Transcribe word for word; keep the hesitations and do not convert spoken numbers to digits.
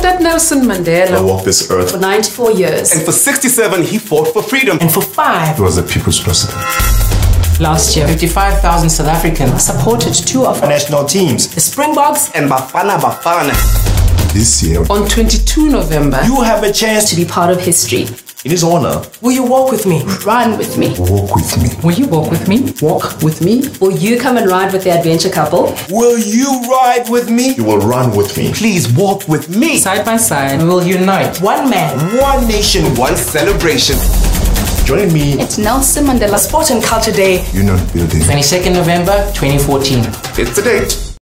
that Nelson Mandela walked this earth for ninety-four years. And for sixty-seven, he fought for freedom. And for five, he was the people's president. Last year, fifty-five thousand South Africans supported two of our national teams, the Springboks and Bafana Bafana. This year, on twenty-second of November, you have a chance to be part of history. In his honor, will you walk with me? Run with me. Walk with me. Will you walk with me? Walk with me. Will you come and ride with the adventure couple? Will you ride with me? You will run with me. Please walk with me. Side by side, we will unite. One man, one nation, one celebration. Joining me. It's Nelson Mandela Sport and Culture Day. Union Building. twenty-second of November, twenty fourteen. It's the date.